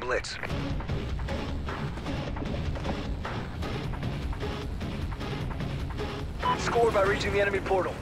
Blitz. Scored by reaching the enemy portal.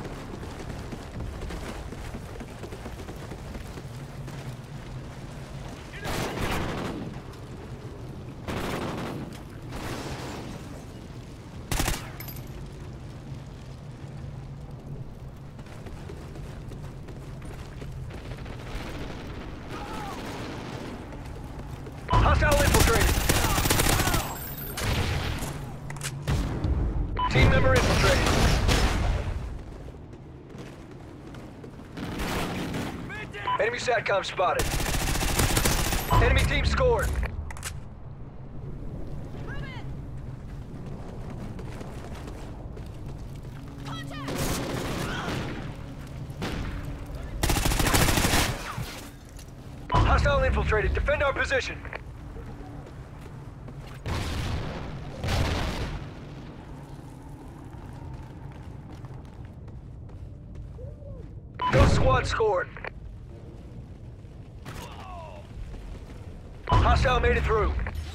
Hostile infiltrated. Team member infiltrated. Enemy SATCOM spotted. Enemy team scored. Hostile infiltrated. Defend our position. Ghost squad scored. Hostile made it through.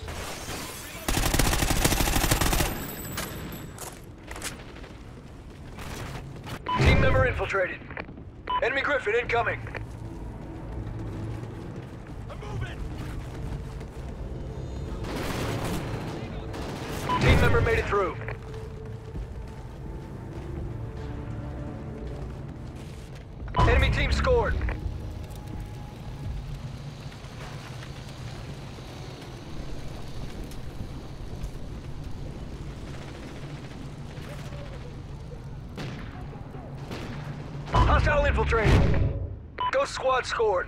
Team member infiltrated. Enemy Griffin incoming. I'm moving. Team member made it through. Enemy team scored. Hostile infiltrated. Ghost squad scored.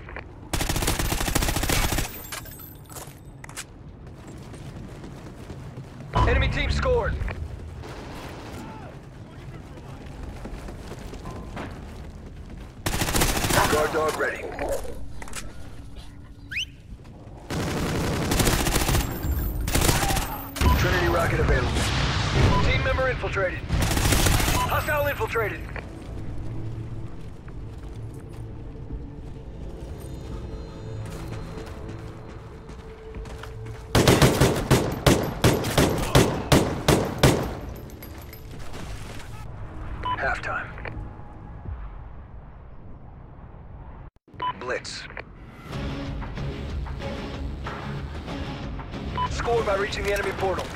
Enemy team scored. Guard dog ready. Trinity rocket available. Team member infiltrated. Hostile infiltrated. Halftime. Blitz. Scored by reaching the enemy portal.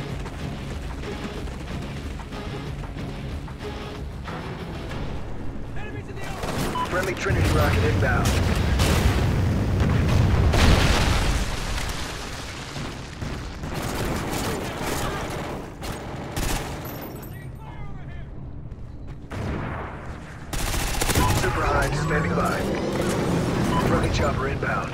Friendly Trinity rocket inbound. Super Hind standing by. Friendly chopper inbound.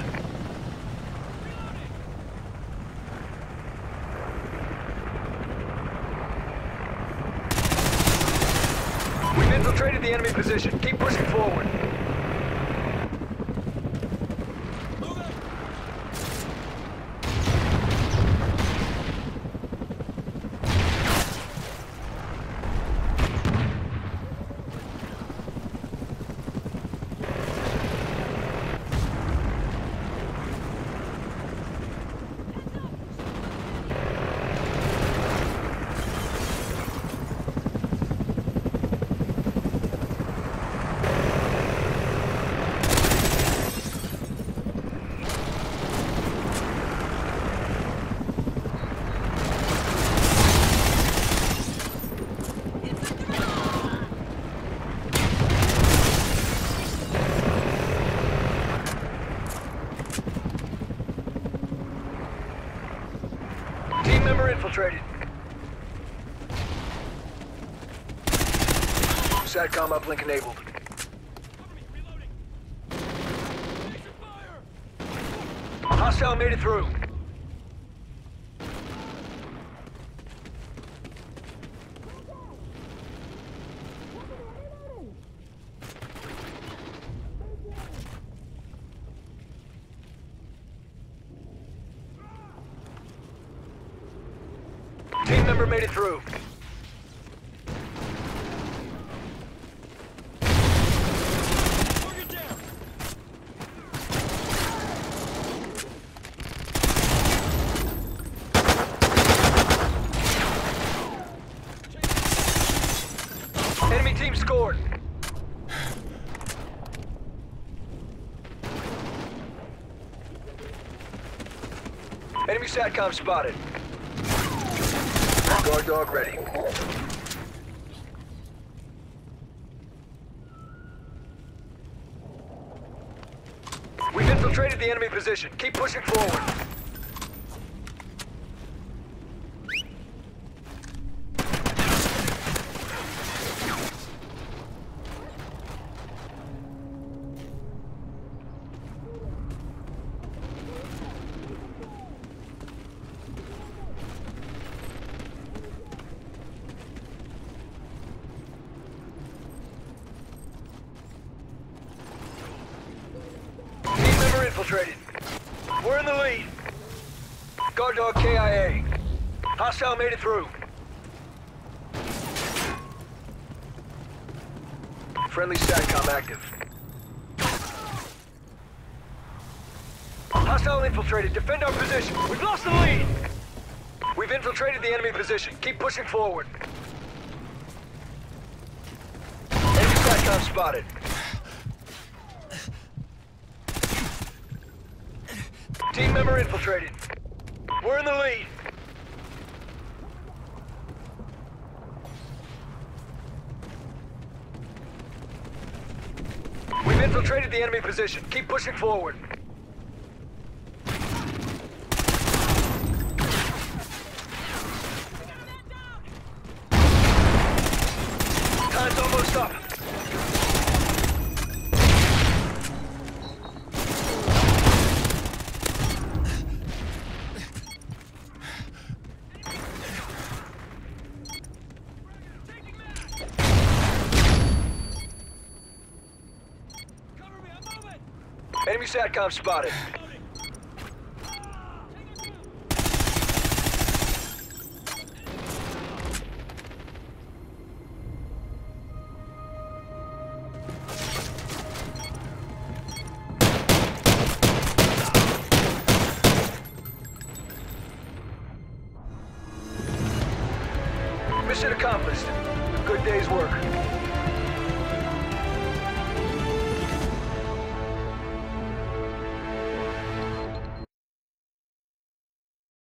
We've infiltrated the enemy position. Keep pushing forward. Team member infiltrated. SATCOM uplink enabled. Hostile made it through. Team member made it through. Enemy SATCOM spotted. Guard dog ready. We've infiltrated the enemy position. Keep pushing forward. Infiltrated. We're in the lead. Guard dog KIA. Hostile made it through. Friendly SATCOM active. Hostile infiltrated. Defend our position. We've lost the lead. We've infiltrated the enemy position. Keep pushing forward. Enemy SATCOM spotted. Team member infiltrated. We're in the lead. We've infiltrated the enemy position. Keep pushing forward. Time's almost up. Enemy SATCOM spotted. Mission accomplished. Good day's work.